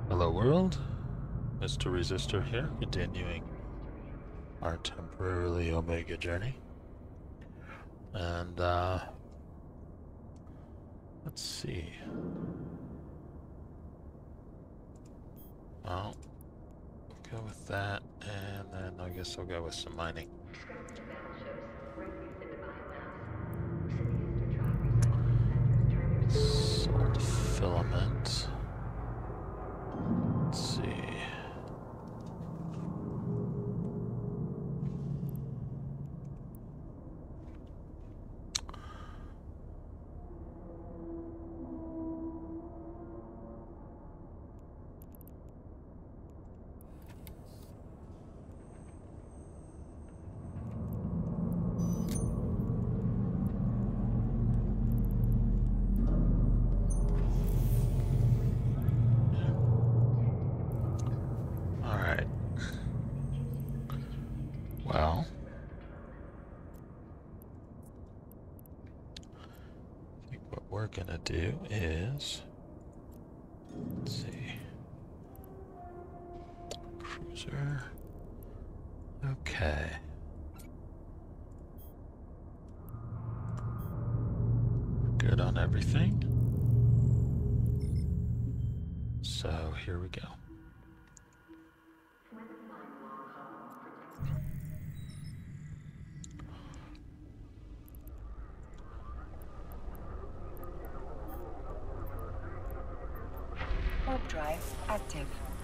Hello world, Mr. Resistor here, continuing our temporarily Omega journey. And let's see. Well, go with that, and then I guess I'll go with some mining. Salt filament. Let's see. Well, I think what we're gonna do is, let's see, cruiser, okay. Good on everything. So here we go. Warp drive active.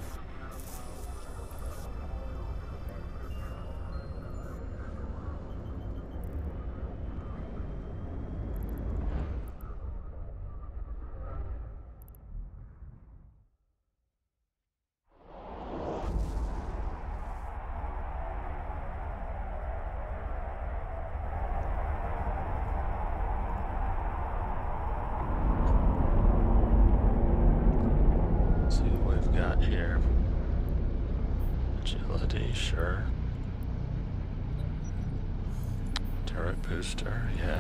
Here. Agility, sure. Turret booster, yeah.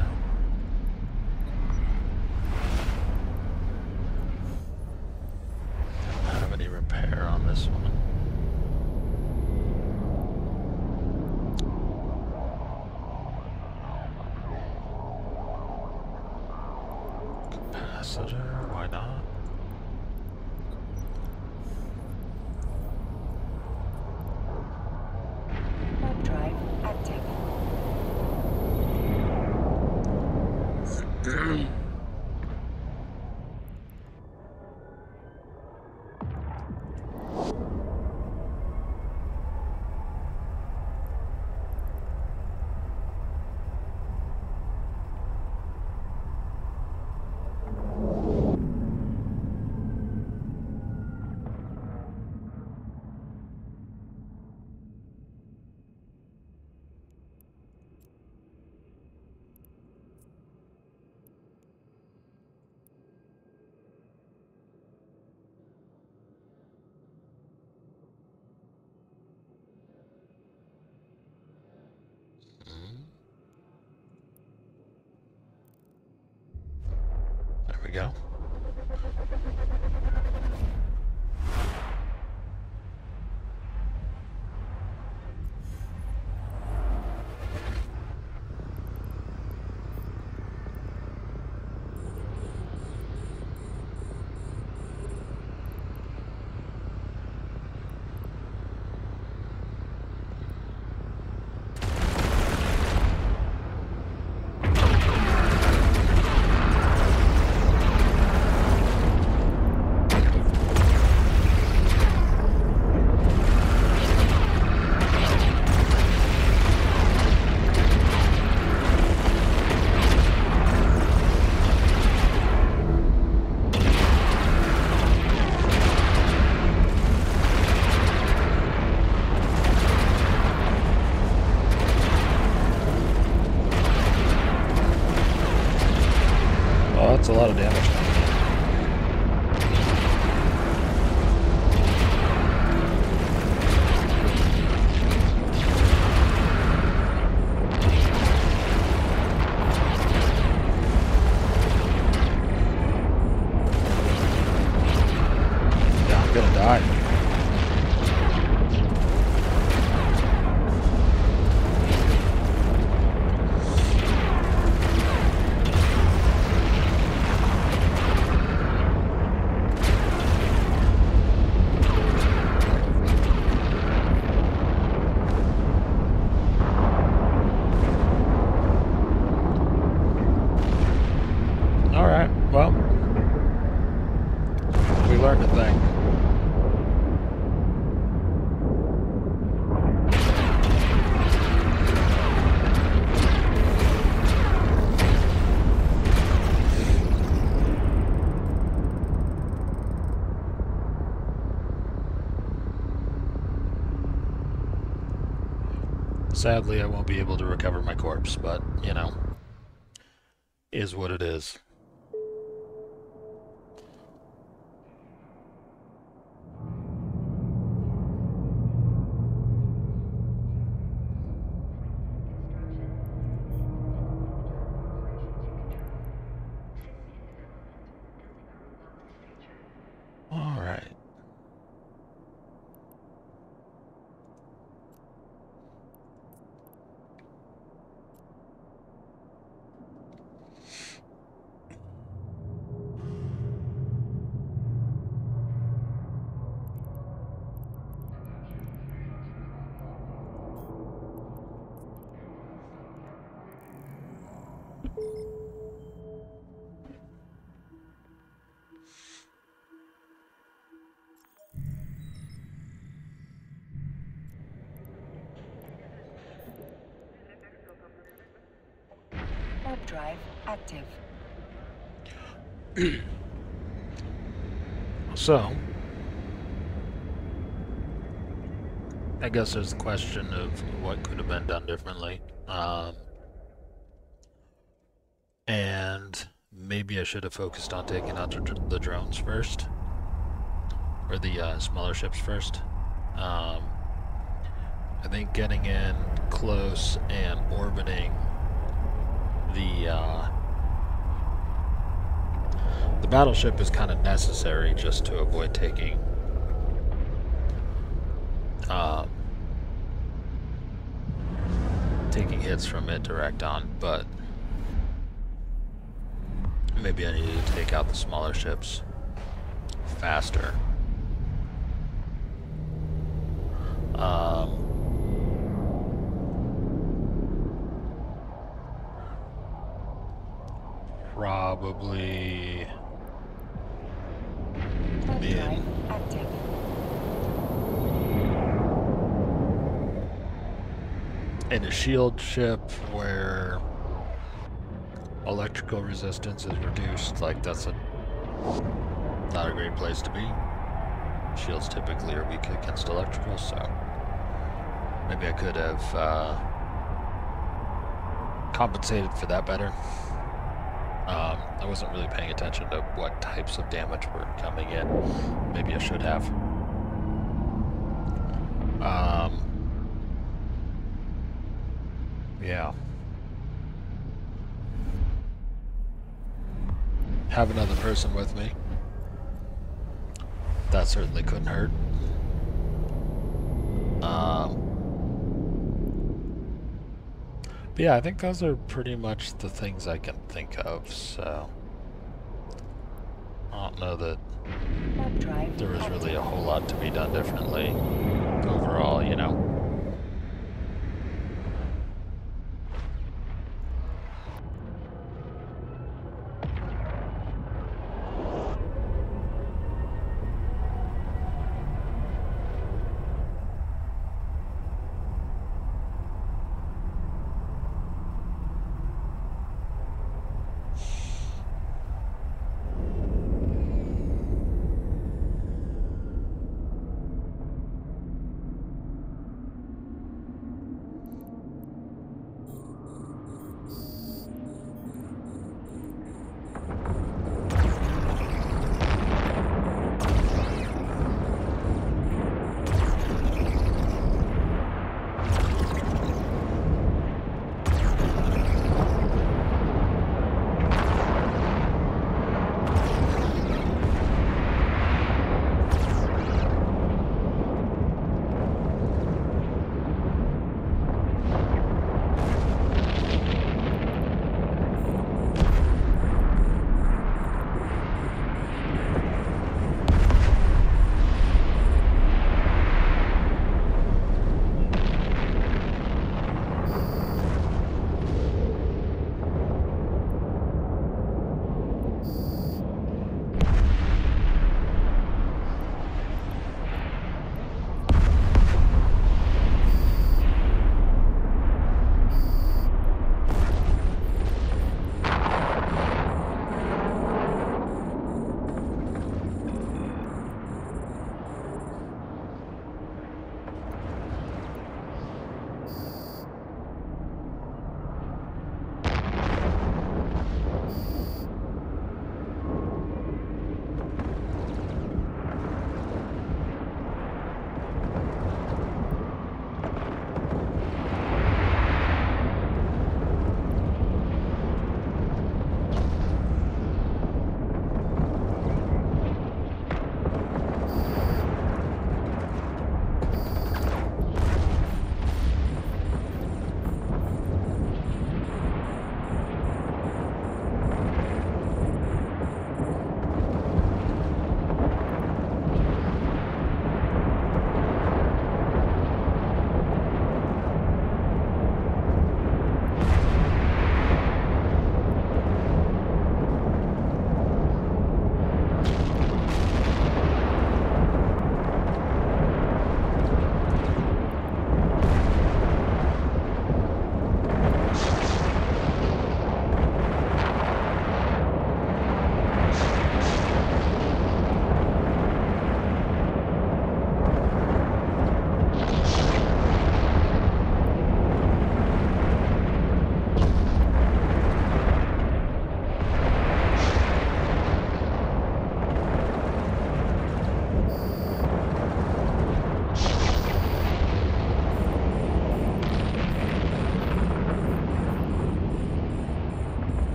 Don't have any repair on this one. Capacitor, why not? There we go. gonna die. Alright, well, we learned a thing. Sadly, I won't be able to recover my corpse, but, you know, is what it is. All right. Warp drive active. So, I guess there's the question of what could have been done differently. And maybe I should have focused on taking out the drones first. Or the smaller ships first. I think getting in close and orbiting the battleship is kind of necessary just to avoid taking hits from it direct on, but maybe I need to take out the smaller ships faster. Probably Drive active. in a shield ship where electrical resistance is reduced, like that's not a great place to be. Shields typically are weak against electrical, so maybe I could have compensated for that better. I wasn't really paying attention to what types of damage were coming in. Maybe I should have. Yeah. Have another person with me. That certainly couldn't hurt. But yeah, I think those are pretty much the things I can think of, so I don't know that there was really a whole lot to be done differently overall, you know.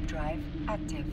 Warp drive active.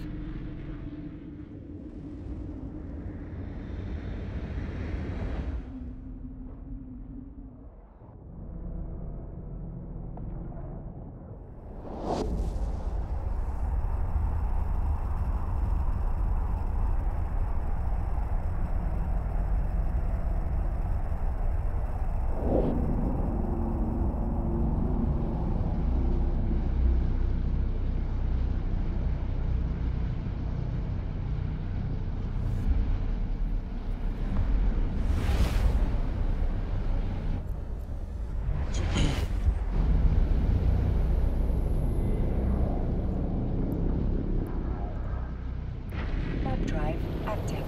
Warp drive active.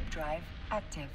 Warp drive active.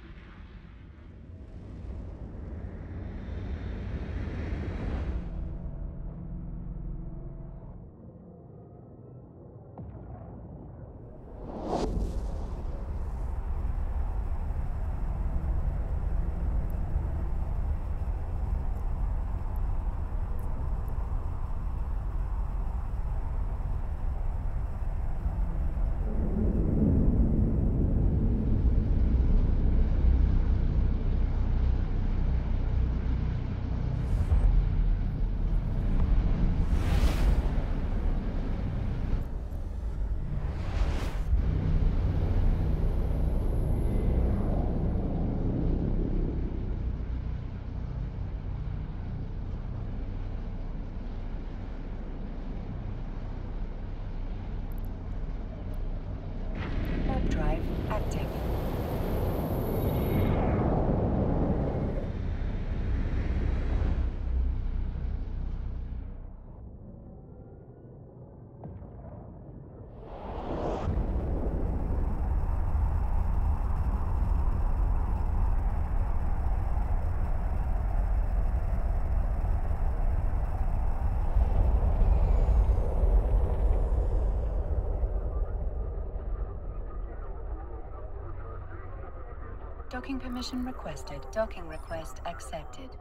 Warp drive active. Docking permission requested. Docking request accepted.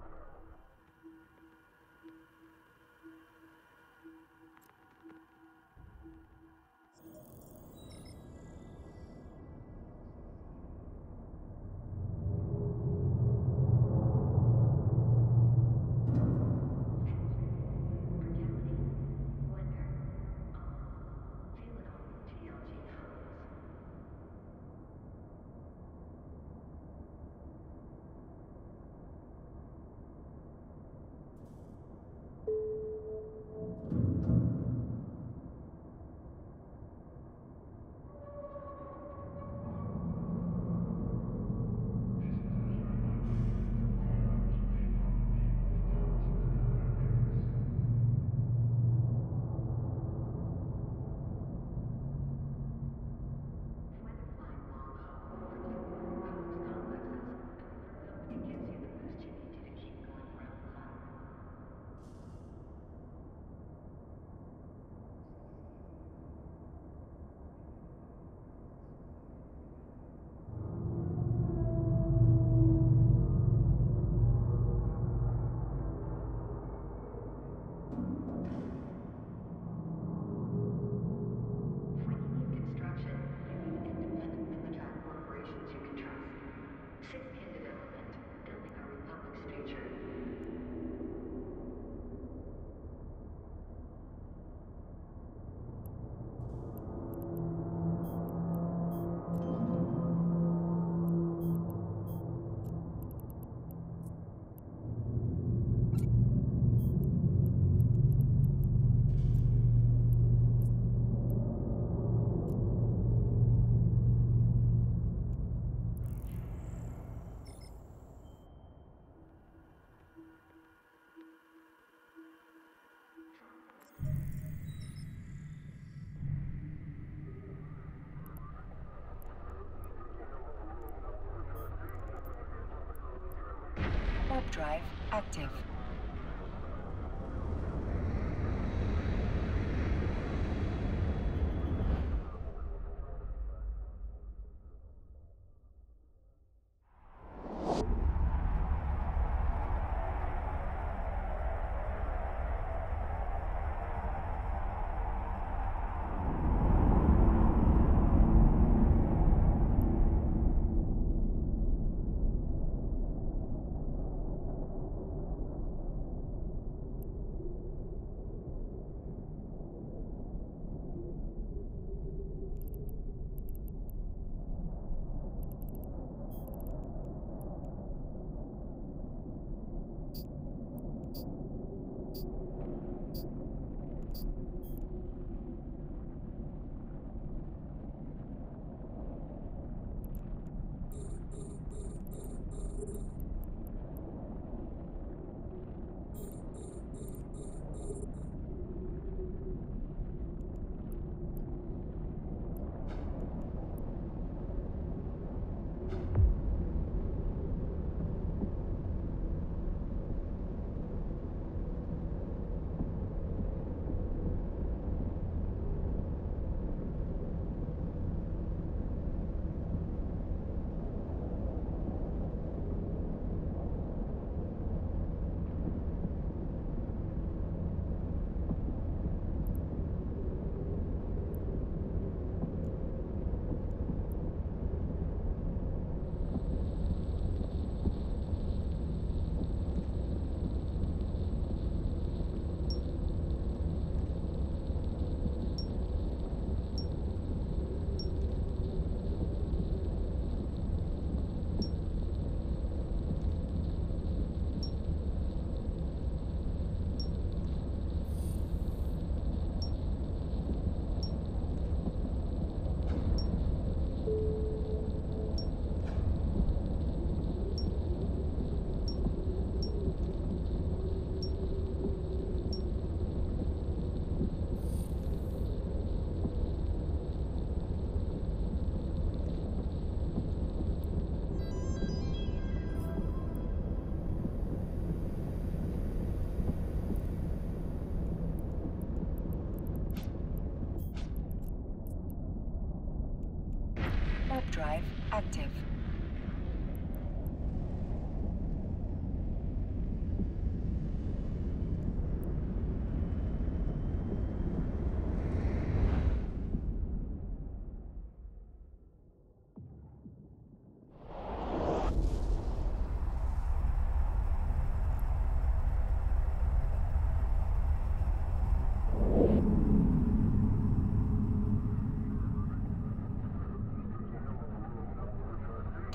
Warp drive active.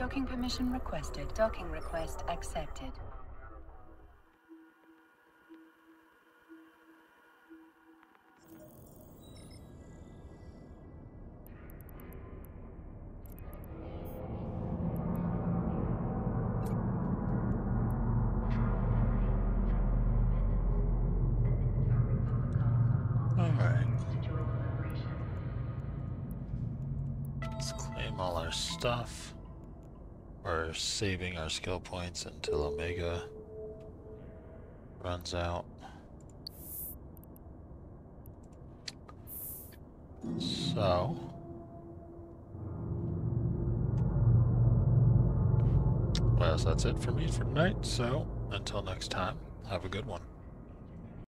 Docking permission requested. Docking request accepted. Alright. Let's claim all our stuff. We're saving our skill points until Omega runs out. So, well, that's it for me for tonight. So, until next time, have a good one.